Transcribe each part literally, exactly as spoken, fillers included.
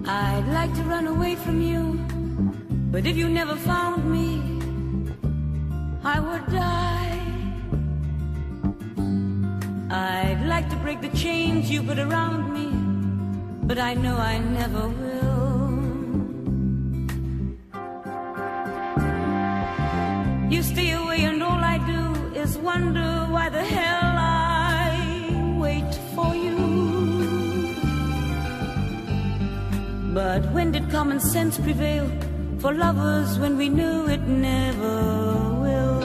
I'd like to run away from you, but if you never found me, I would die. I'd like to break the chains you put around me, but I know I never will. You stay away and all I do is wonder why the hell I wait for you. But when did common sense prevail for lovers when we knew it never will?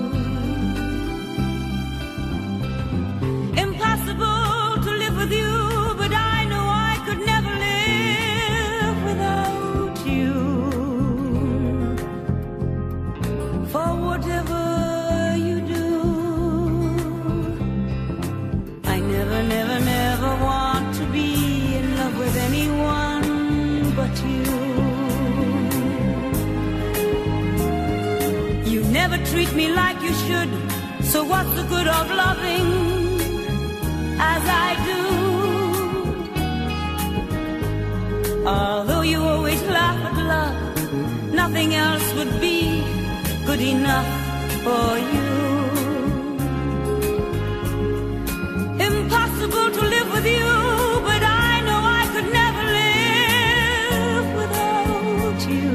Impossible to live with you, but I know I could never live without you. For whatever you do, I never, never, never want to be in love with anyone but you. You never treat me like you should, so what's the good of loving as I do? Although you always laugh at love, nothing else would be good enough for you. Impossible to live with you, but I know I could never live without you.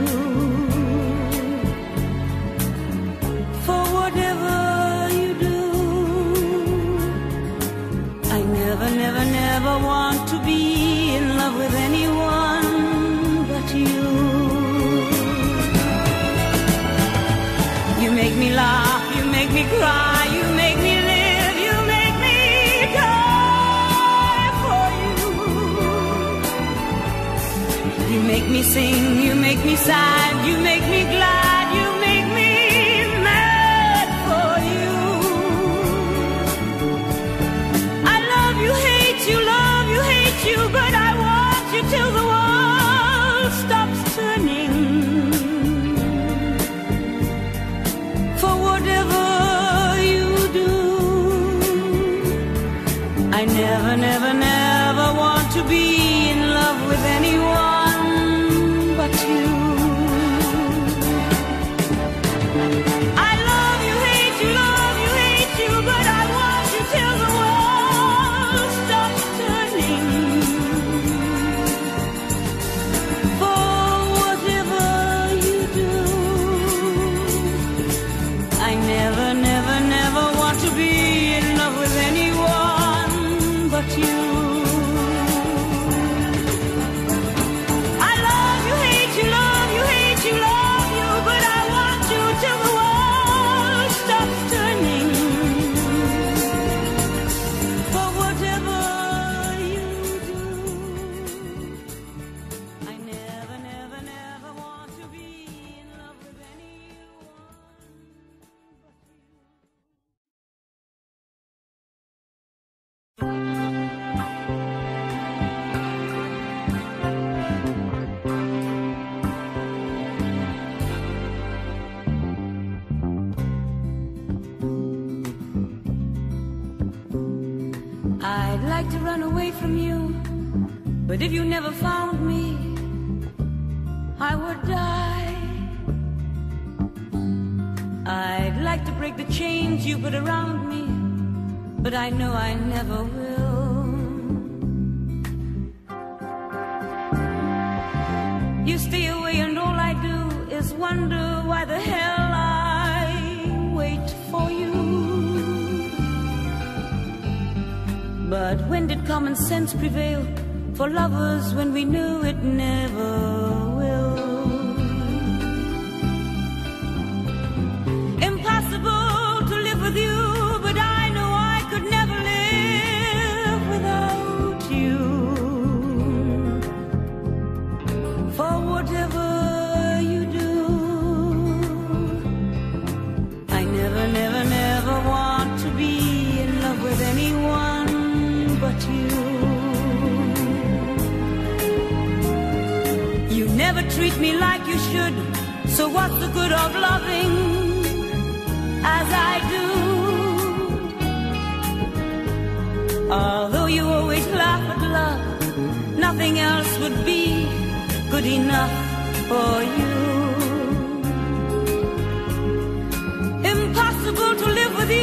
For whatever you do, I never, never, never want to be in love with anyone but you. You make me laugh, you make me cry, you make me live, you make me die for you. You make me sing, you make me sad, you make me glad, you make me mad for you. I love you, hate you, love you, hate you, but I want you till the world stops turning. For whatever you do, I never, never, never want to be in love with anyone but you. I love you, hate you, love you, hate you, but I want you till the world stops turning. For whatever you do, I never, never, never want to be in love with anyone but you. I love you, hate you, love you, hate you, love you, but I want you till the world stops turning. For whatever you do, I never, never, never want to be in love with anyone but you. I'd like to run away from you, but if you never found me, I would die. I'd like to break the chains you put around me, but I know I never will. You stay away and all I do is wonder why the hell I wait for you. But when did common sense prevail for lovers when we knew it never will? Impossible to live with you, but I know I could never live without you. For whatever you do, I never, never, never want to be in love with anyone but you. You never treat me like you should, so what's the good of loving as I do? Although you always laugh at love, nothing else would be good enough for you. Impossible to live with you.